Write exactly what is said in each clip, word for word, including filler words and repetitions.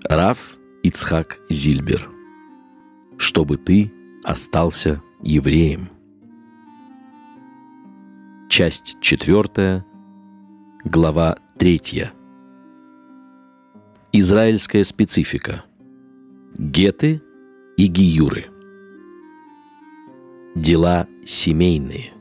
Рав Ицхак Зильбер. Чтобы ты остался евреем. Часть четвертая, глава третья. Израильская специфика. Геты и гиюры. Дела семейные.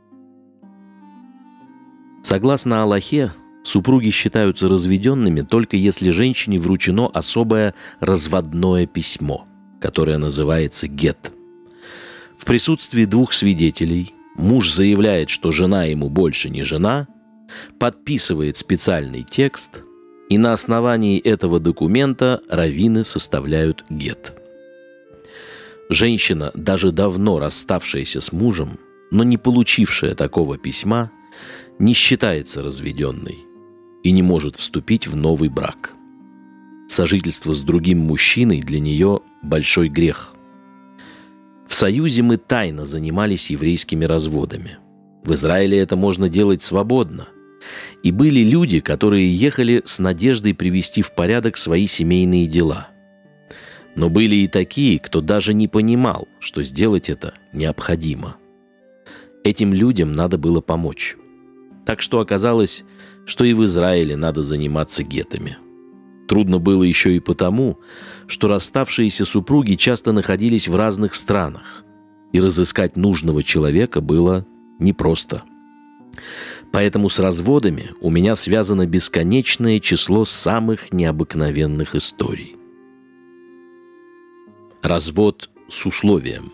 Согласно Алахе, супруги считаются разведенными только если женщине вручено особое разводное письмо, которое называется гет. В присутствии двух свидетелей муж заявляет, что жена ему больше не жена, подписывает специальный текст, и на основании этого документа раввины составляют гет. Женщина, даже давно расставшаяся с мужем, но не получившая такого письма, не считается разведенной и не может вступить в новый брак. Сожительство с другим мужчиной для нее большой грех. В Союзе мы тайно занимались еврейскими разводами. В Израиле это можно делать свободно. И были люди, которые ехали с надеждой привести в порядок свои семейные дела. Но были и такие, кто даже не понимал, что сделать это необходимо. Этим людям надо было помочь. Так что оказалось, что и в Израиле надо заниматься гетами. Трудно было еще и потому, что расставшиеся супруги часто находились в разных странах, и разыскать нужного человека было непросто. Поэтому с разводами у меня связано бесконечное число самых необыкновенных историй. Развод с условием.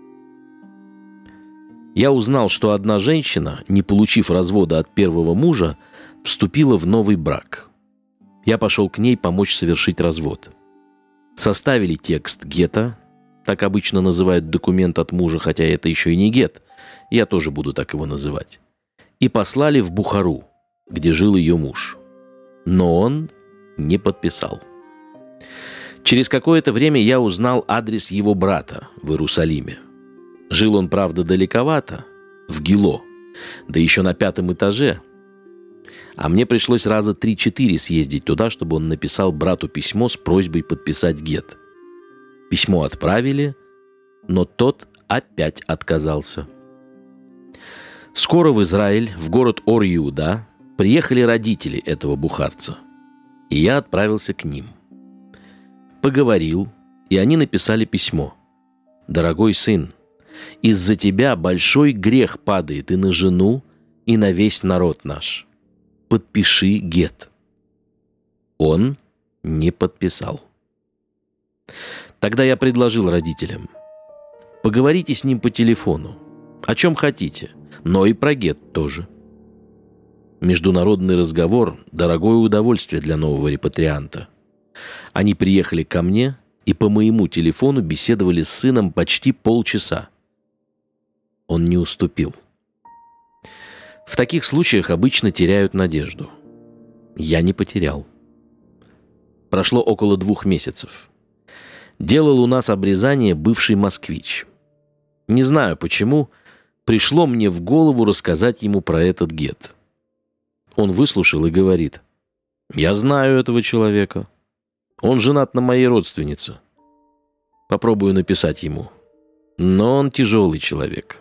Я узнал, что одна женщина, не получив развода от первого мужа, вступила в новый брак. Я пошел к ней помочь совершить развод. Составили текст гета, так обычно называют документ от мужа, хотя это еще и не гет, я тоже буду так его называть, и послали в Бухару, где жил ее муж. Но он не подписал. Через какое-то время я узнал адрес его брата в Иерусалиме. Жил он, правда, далековато, в Гило, да еще на пятом этаже. А мне пришлось раза три-четыре съездить туда, чтобы он написал брату письмо с просьбой подписать гет. Письмо отправили, но тот опять отказался. Скоро в Израиль, в город Ор-Иуда, приехали родители этого бухарца, и я отправился к ним. Поговорил, и они написали письмо. «Дорогой сын, из-за тебя большой грех падает и на жену, и на весь народ наш. Подпиши гет». Он не подписал. Тогда я предложил родителям: поговорите с ним по телефону, о чем хотите, но и про гет тоже. Международный разговор – дорогое удовольствие для нового репатрианта. Они приехали ко мне и по моему телефону беседовали с сыном почти полчаса. Он не уступил. В таких случаях обычно теряют надежду. Я не потерял. Прошло около двух месяцев. Делал у нас обрезание бывший москвич. Не знаю почему, пришло мне в голову рассказать ему про этот гет. Он выслушал и говорит: «Я знаю этого человека. Он женат на моей родственнице. Попробую написать ему. Но он тяжелый человек».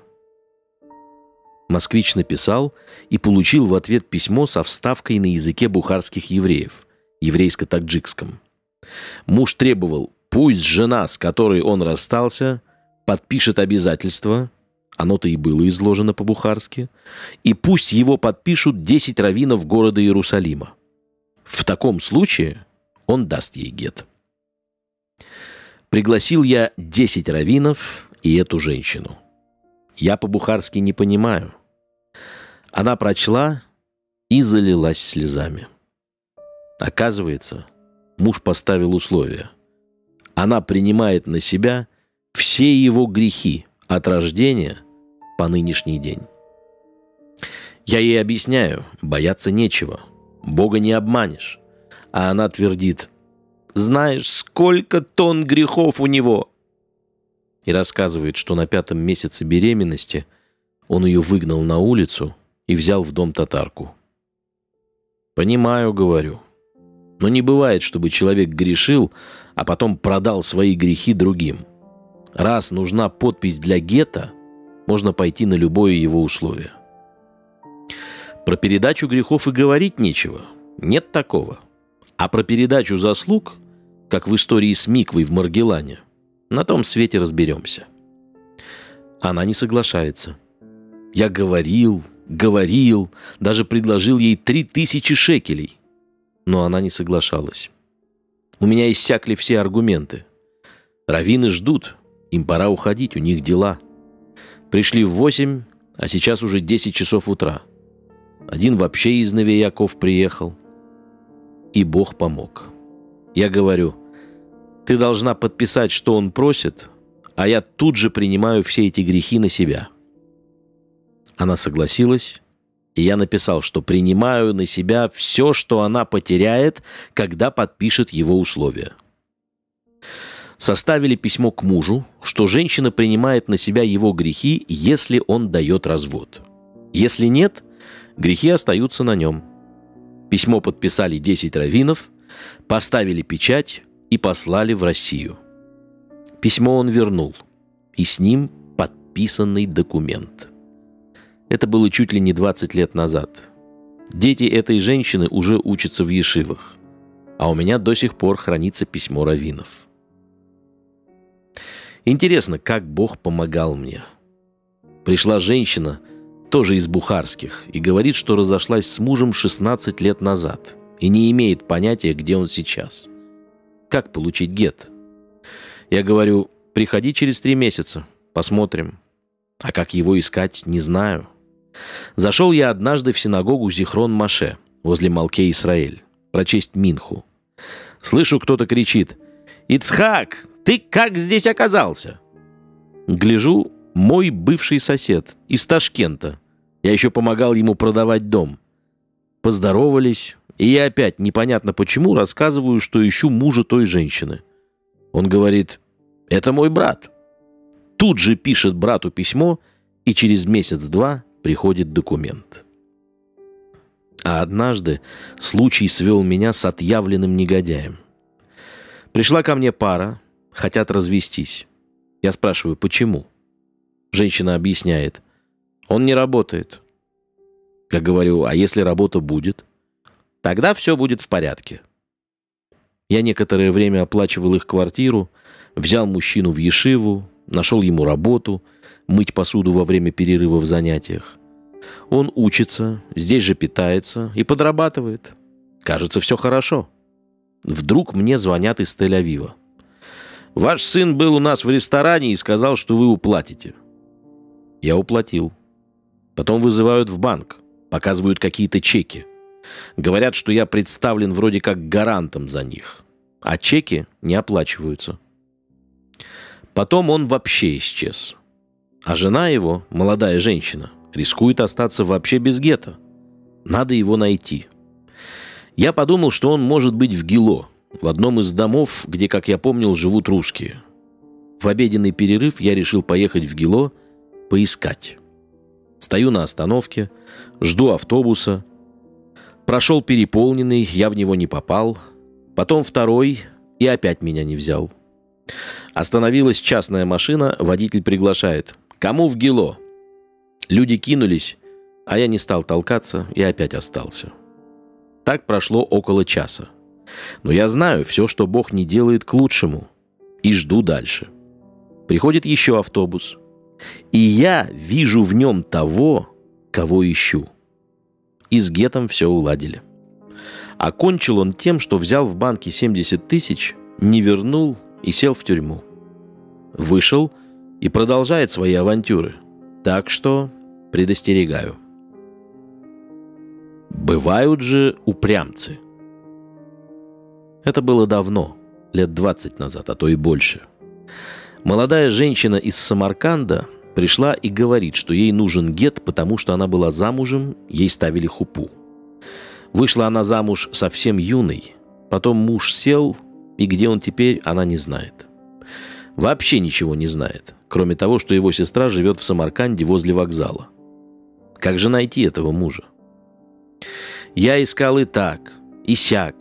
Москвич написал и получил в ответ письмо со вставкой на языке бухарских евреев, еврейско-таджикском. Муж требовал, пусть жена, с которой он расстался, подпишет обязательства, оно-то и было изложено по-бухарски, и пусть его подпишут десять раввинов города Иерусалима. В таком случае он даст ей гет. Пригласил я десять раввинов и эту женщину. Я по-бухарски не понимаю. Она прочла и залилась слезами. Оказывается, муж поставил условия. Она принимает на себя все его грехи от рождения по нынешний день. Я ей объясняю, бояться нечего, Бога не обманешь. А она твердит: знаешь, сколько тонн грехов у него. И рассказывает, что на пятом месяце беременности он ее выгнал на улицу и взял в дом татарку. «Понимаю, — говорю, — Но не бывает, чтобы человек грешил, а потом продал свои грехи другим. Раз нужна подпись для гета, можно пойти на любое его условие. Про передачу грехов и говорить нечего. Нет такого. А про передачу заслуг, как в истории с Миквой в Маргелане, на том свете разберемся. Она не соглашается. Я говорил, говорил, даже предложил ей три тысячи шекелей. Но она не соглашалась. У меня иссякли все аргументы. Раввины ждут, им пора уходить, у них дела. Пришли в восемь, а сейчас уже десять часов утра. Один вообще из Новояков приехал. И Бог помог. Я говорю, ты должна подписать, что он просит, а я тут же принимаю все эти грехи на себя. Она согласилась, и я написал, что принимаю на себя все, что она потеряет, когда подпишет его условия. Составили письмо к мужу, что женщина принимает на себя его грехи, если он дает развод. Если нет, грехи остаются на нем. Письмо подписали десять раввинов, поставили печать и послали в Россию. Письмо он вернул, и с ним подписанный документ. Это было чуть ли не двадцать лет назад. Дети этой женщины уже учатся в ешивах, а у меня до сих пор хранится письмо раввинов. Интересно, как Бог помогал мне. Пришла женщина, тоже из бухарских, и говорит, что разошлась с мужем шестнадцать лет назад и не имеет понятия, где он сейчас. Как получить гет? Я говорю, приходи через три месяца, посмотрим. А как его искать, не знаю. Зашел я однажды в синагогу Зихрон-Маше, возле Малке-Исраэль, прочесть Минху. Слышу, кто-то кричит: «Ицхак, ты как здесь оказался?» Гляжу, мой бывший сосед из Ташкента. Я еще помогал ему продавать дом. Поздоровались, и я опять непонятно почему рассказываю, что ищу мужа той женщины. Он говорит: «Это мой брат». Тут же пишет брату письмо, и через месяц-два приходит документ. А однажды случай свел меня с отъявленным негодяем. Пришла ко мне пара, хотят развестись. Я спрашиваю, почему? Женщина объясняет: он не работает. Я говорю, а если работа будет? Тогда все будет в порядке. Я некоторое время оплачивал их квартиру, взял мужчину в ешиву, нашел ему работу, мыть посуду во время перерыва в занятиях. Он учится, здесь же питается и подрабатывает. Кажется, все хорошо. Вдруг мне звонят из Тель-Авива. «Ваш сын был у нас в ресторане и сказал, что вы уплатите». Я уплатил. Потом вызывают в банк, показывают какие-то чеки. Говорят, что я представлен вроде как гарантом за них, а чеки не оплачиваются. Потом он вообще исчез. А жена его, молодая женщина, рискует остаться вообще без гета. Надо его найти. Я подумал, что он может быть в Гило, в одном из домов, где, как я помнил, живут русские. В обеденный перерыв я решил поехать в Гило поискать. Стою на остановке, жду автобуса. Прошел переполненный, я в него не попал. Потом второй, и опять меня не взял. Остановилась частная машина, водитель приглашает: «Кому в Гило?» Люди кинулись, а я не стал толкаться и опять остался. Так прошло около часа. Но я знаю, все, что Бог не делает, к лучшему. И жду дальше. Приходит еще автобус. И я вижу в нем того, кого ищу. И с гетом все уладили. Окончил он тем, что взял в банке семьдесят тысяч, не вернул и сел в тюрьму. Вышел и продолжает свои авантюры. Так что предостерегаю. Бывают же упрямцы. Это было давно, лет двадцать назад, а то и больше. Молодая женщина из Самарканда пришла и говорит, что ей нужен гет, потому что она была замужем, ей ставили хупу. Вышла она замуж совсем юной, потом муж сел, и где он теперь, она не знает. Вообще ничего не знает, кроме того, что его сестра живет в Самарканде возле вокзала. Как же найти этого мужа? Я искал и так, и сяк.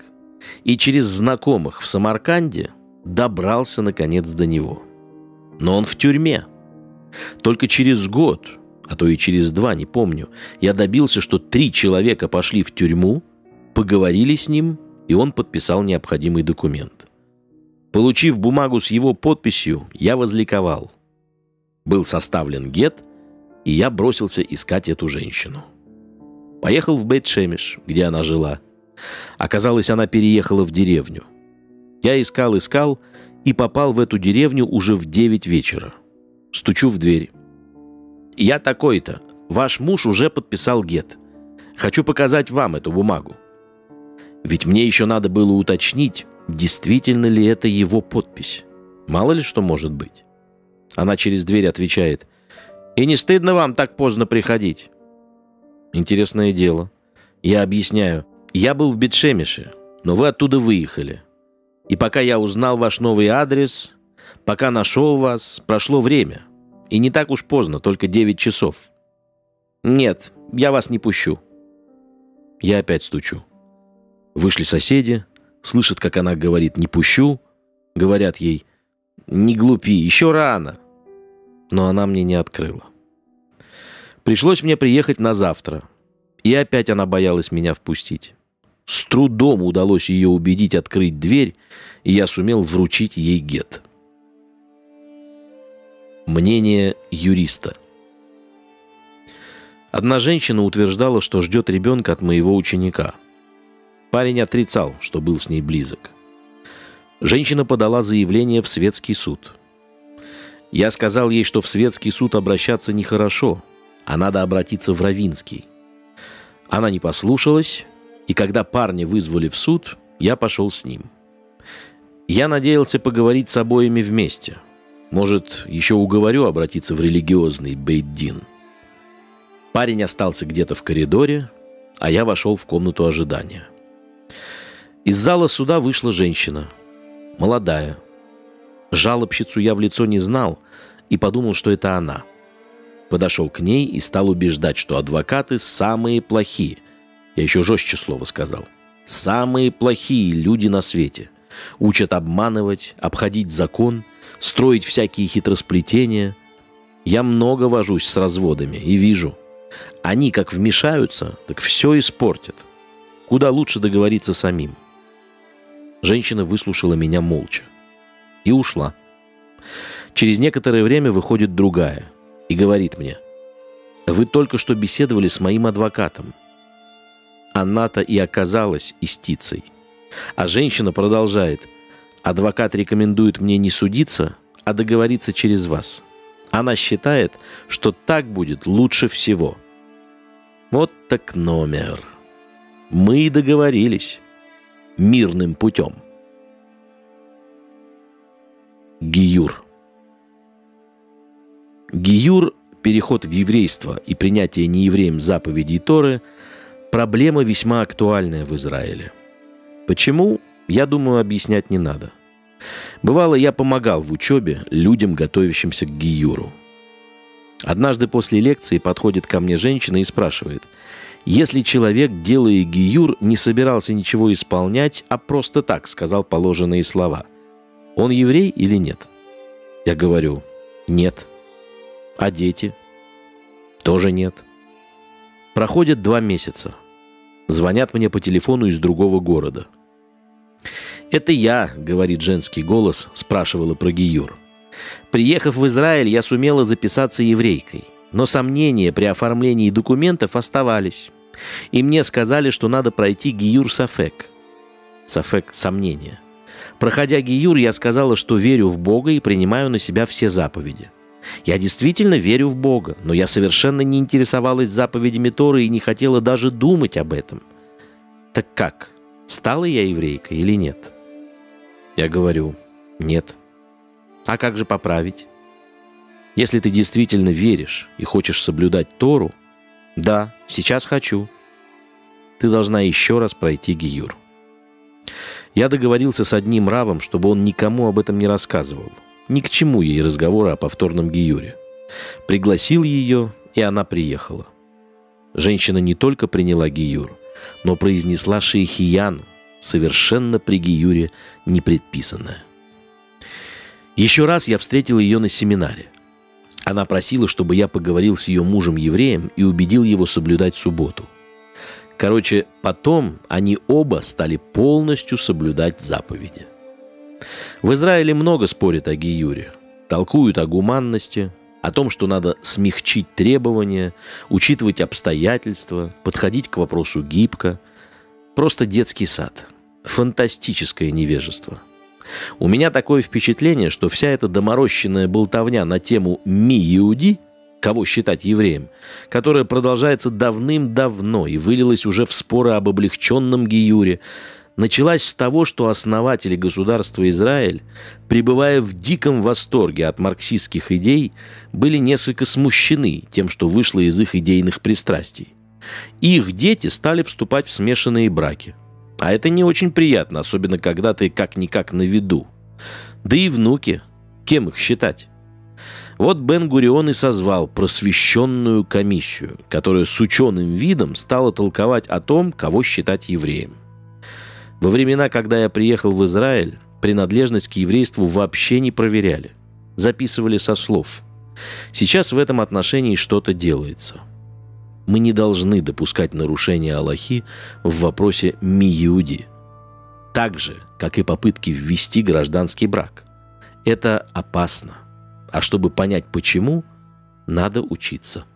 и через знакомых в Самарканде добрался, наконец, до него. Но он в тюрьме. Только через год, а то и через два, не помню, я добился, что три человека пошли в тюрьму, поговорили с ним, и он подписал необходимый документ. Получив бумагу с его подписью, я возликовал. Был составлен гет, и я бросился искать эту женщину. Поехал в Бейт-Шемеш, где она жила. Оказалось, она переехала в деревню. Я искал, искал и попал в эту деревню уже в девять вечера. Стучу в дверь. «Я такой-то. Ваш муж уже подписал гет. Хочу показать вам эту бумагу». Ведь мне еще надо было уточнить, действительно ли это его подпись. Мало ли что может быть. Она через дверь отвечает: «И не стыдно вам так поздно приходить?» Интересное дело. Я объясняю: «Я был в Бейт-Шемеше, но вы оттуда выехали. И пока я узнал ваш новый адрес, пока нашел вас, прошло время. И не так уж поздно, только девять часов. Нет, я вас не пущу». Я опять стучу. Вышли соседи, слышат, как она говорит «не пущу». Говорят ей: «Не глупи, еще рано». Но она мне не открыла. Пришлось мне приехать на завтра. И опять она боялась меня впустить. С трудом удалось ее убедить открыть дверь, и я сумел вручить ей гет. Мнение юриста. Одна женщина утверждала, что ждет ребенка от моего ученика. Парень отрицал, что был с ней близок. Женщина подала заявление в светский суд. Я сказал ей, что в светский суд обращаться нехорошо, а надо обратиться в раввинский. Она не послушалась, и когда парня вызвали в суд, я пошел с ним. Я надеялся поговорить с обоими вместе. Может, еще уговорю обратиться в религиозный бейт-дин. Парень остался где-то в коридоре, а я вошел в комнату ожидания. Из зала суда вышла женщина, молодая. Жалобщицу я в лицо не знал и подумал, что это она. Подошел к ней и стал убеждать, что адвокаты самые плохие. Я еще жестче слово сказал. Самые плохие люди на свете. Учат обманывать, обходить закон, строить всякие хитросплетения. Я много вожусь с разводами и вижу. Они как вмешаются, так все испортят. Куда лучше договориться самим. Женщина выслушала меня молча и ушла. Через некоторое время выходит другая и говорит мне: «Вы только что беседовали с моим адвокатом». Она-то и оказалась истицей. А женщина продолжает: «Адвокат рекомендует мне не судиться, а договориться через вас. Она считает, что так будет лучше всего». Вот так номер. Мы и договорились. Мирным путем. Гиюр. Гиюр, переход в еврейство и принятие неевреем заповедей Торы – проблема весьма актуальная в Израиле. Почему, я думаю, объяснять не надо. Бывало, я помогал в учебе людям, готовящимся к гиюру. Однажды после лекции подходит ко мне женщина и спрашивает: если человек, делая гиюр, не собирался ничего исполнять, а просто так сказал положенные слова, он еврей или нет? Я говорю: нет. А дети? Тоже нет. Проходят два месяца. Звонят мне по телефону из другого города. «Это я», — говорит женский голос, спрашивала про гиюр. «Приехав в Израиль, я сумела записаться еврейкой, но сомнения при оформлении документов оставались. И мне сказали, что надо пройти гиюр сафек». Сафек — сомнение. Проходя гиюр, я сказала, что верю в Бога и принимаю на себя все заповеди. Я действительно верю в Бога, но я совершенно не интересовалась заповедями Торы и не хотела даже думать об этом. Так как, стала я еврейкой или нет? Я говорю: нет. А как же поправить? Если ты действительно веришь и хочешь соблюдать Тору, да, сейчас хочу. Ты должна еще раз пройти гиюр. Я договорился с одним равом, чтобы он никому об этом не рассказывал. Ни к чему ей разговоры о повторном гиюре. Пригласил ее, и она приехала. Женщина не только приняла гиюр, но произнесла шейхияну, совершенно при гиюре не предписанное. Еще раз я встретил ее на семинаре. Она просила, чтобы я поговорил с ее мужем-евреем и убедил его соблюдать субботу. Короче, потом они оба стали полностью соблюдать заповеди. В Израиле много спорят о гиюре, толкуют о гуманности, о том, что надо смягчить требования, учитывать обстоятельства, подходить к вопросу гибко. Просто детский сад. Фантастическое невежество. У меня такое впечатление, что вся эта доморощенная болтовня на тему «ми-иуди», кого считать евреем, которая продолжается давным-давно и вылилась уже в споры об облегченном гиюре, началась с того, что основатели государства Израиль, пребывая в диком восторге от марксистских идей, были несколько смущены тем, что вышло из их идейных пристрастий. Их дети стали вступать в смешанные браки. А это не очень приятно, особенно когда ты как-никак на виду. Да и внуки. Кем их считать? Вот Бен-Гурион и созвал просвещенную комиссию, которая с ученым видом стала толковать о том, кого считать евреем. Во времена, когда я приехал в Израиль, принадлежность к еврейству вообще не проверяли. Записывали со слов. Сейчас в этом отношении что-то делается. Мы не должны допускать нарушения Алахи в вопросе ми-иуди. Так же, как и попытки ввести гражданский брак. Это опасно. А чтобы понять почему, надо учиться.